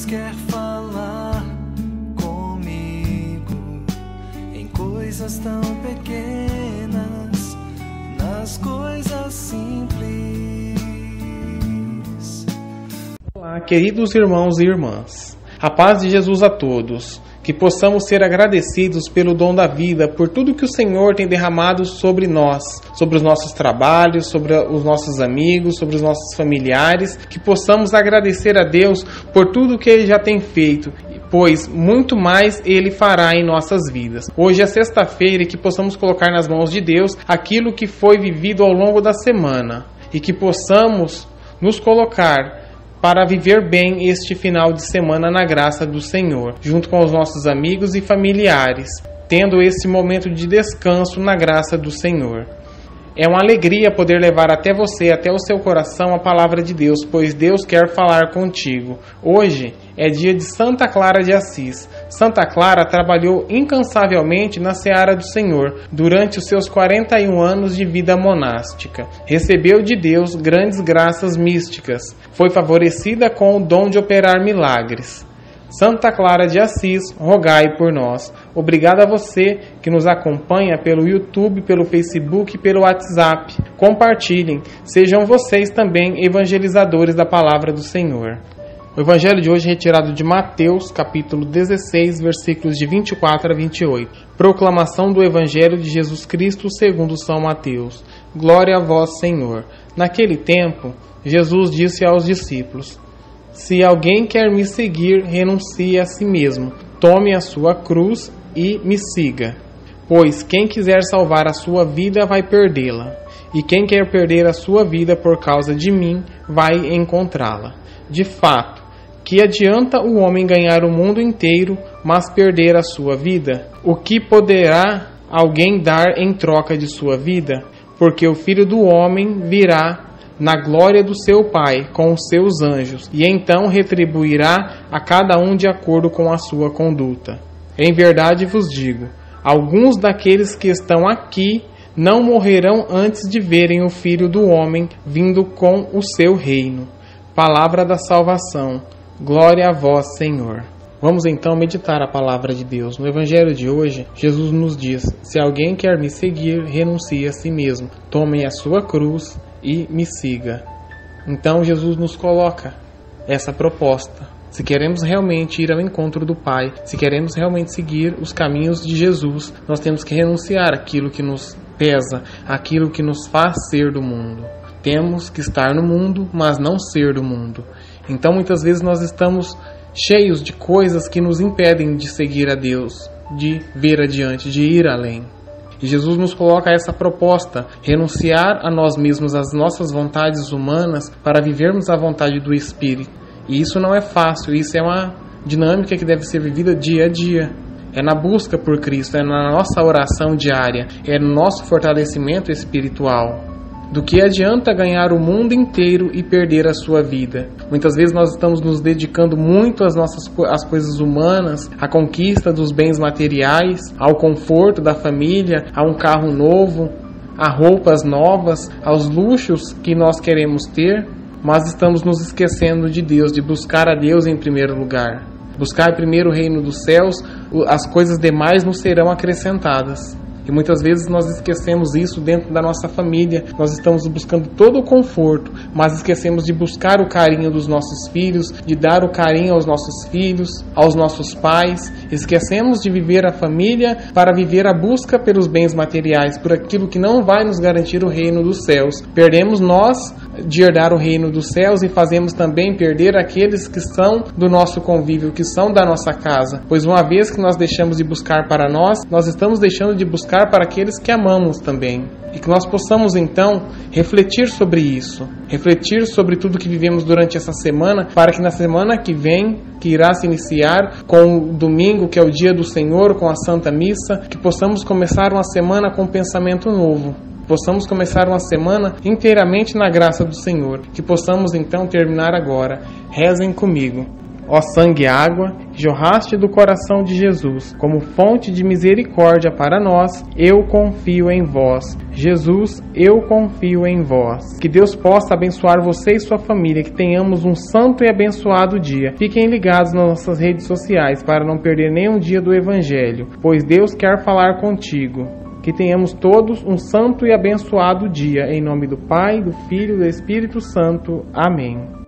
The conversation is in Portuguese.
Deus quer falar comigo em coisas tão pequenas, nas coisas simples. Olá, queridos irmãos e irmãs. A paz de Jesus a todos. Que possamos ser agradecidos pelo dom da vida, por tudo que o Senhor tem derramado sobre nós, sobre os nossos trabalhos, sobre os nossos amigos, sobre os nossos familiares. Que possamos agradecer a Deus por tudo que Ele já tem feito, pois muito mais Ele fará em nossas vidas. Hoje é sexta-feira e que possamos colocar nas mãos de Deus aquilo que foi vivido ao longo da semana e que possamos nos colocar para viver bem este final de semana na graça do Senhor, junto com os nossos amigos e familiares, tendo esse momento de descanso na graça do Senhor. É uma alegria poder levar até você, até o seu coração, a palavra de Deus, pois Deus quer falar contigo. Hoje é dia de Santa Clara de Assis. Santa Clara trabalhou incansavelmente na seara do Senhor durante os seus 41 anos de vida monástica. Recebeu de Deus grandes graças místicas. Foi favorecida com o dom de operar milagres. Santa Clara de Assis, rogai por nós. Obrigado a você que nos acompanha pelo YouTube, pelo Facebook e pelo WhatsApp. Compartilhem. Sejam vocês também evangelizadores da palavra do Senhor. O evangelho de hoje é retirado de Mateus, capítulo 16, versículos de 24 a 28. Proclamação do evangelho de Jesus Cristo segundo São Mateus. Glória a vós, Senhor. Naquele tempo, Jesus disse aos discípulos: Se alguém quer me seguir, renuncie a si mesmo, tome a sua cruz e me siga. Pois quem quiser salvar a sua vida vai perdê-la, e quem quer perder a sua vida por causa de mim vai encontrá-la. De fato, que adianta o homem ganhar o mundo inteiro, mas perder a sua vida? O que poderá alguém dar em troca de sua vida? Porque o Filho do Homem virá na glória do seu Pai, com os seus anjos, e então retribuirá a cada um de acordo com a sua conduta. Em verdade vos digo, alguns daqueles que estão aqui não morrerão antes de verem o Filho do Homem vindo com o seu reino. Palavra da salvação. Glória a vós, Senhor. Vamos então meditar a palavra de Deus. No evangelho de hoje, Jesus nos diz: se alguém quer me seguir, renuncie a si mesmo, tome a sua cruz e me siga. Então Jesus nos coloca essa proposta. Se queremos realmente ir ao encontro do Pai, se queremos realmente seguir os caminhos de Jesus, nós temos que renunciar àquilo que nos pesa, àquilo que nos faz ser do mundo. Temos que estar no mundo, mas não ser do mundo. Então muitas vezes nós estamos cheios de coisas que nos impedem de seguir a Deus, de ver adiante, de ir além. E Jesus nos coloca essa proposta, renunciar a nós mesmos, às nossas vontades humanas, para vivermos a vontade do Espírito. E isso não é fácil, isso é uma dinâmica que deve ser vivida dia a dia. É na busca por Cristo, é na nossa oração diária, é no nosso fortalecimento espiritual. Do que adianta ganhar o mundo inteiro e perder a sua vida? Muitas vezes nós estamos nos dedicando muito às coisas humanas, à conquista dos bens materiais, ao conforto da família, a um carro novo, a roupas novas, aos luxos que nós queremos ter, mas estamos nos esquecendo de Deus, de buscar a Deus em primeiro lugar. Buscar primeiro o reino dos céus, as coisas demais nos serão acrescentadas. E muitas vezes nós esquecemos isso dentro da nossa família. Nós estamos buscando todo o conforto, mas esquecemos de buscar o carinho dos nossos filhos, de dar o carinho aos nossos filhos, aos nossos pais. Esquecemos de viver a família para viver a busca pelos bens materiais, por aquilo que não vai nos garantir o reino dos céus. Perdemos nós de herdar o reino dos céus e fazemos também perder aqueles que são do nosso convívio, que são da nossa casa. Pois uma vez que nós deixamos de buscar para nós estamos deixando de buscar para aqueles que amamos também. E que nós possamos então refletir sobre isso, refletir sobre tudo que vivemos durante essa semana, para que na semana que vem, que irá se iniciar com o domingo, que é o dia do Senhor, com a Santa Missa, que possamos começar uma semana com um pensamento novo. Possamos começar uma semana inteiramente na graça do Senhor. Que possamos então terminar agora. Rezem comigo. Ó sangue e água, que jorraste do coração de Jesus, como fonte de misericórdia para nós, eu confio em vós. Jesus, eu confio em vós. Que Deus possa abençoar você e sua família, que tenhamos um santo e abençoado dia. Fiquem ligados nas nossas redes sociais para não perder nenhum dia do Evangelho, pois Deus quer falar contigo. Que tenhamos todos um santo e abençoado dia, em nome do Pai, do Filho e do Espírito Santo. Amém.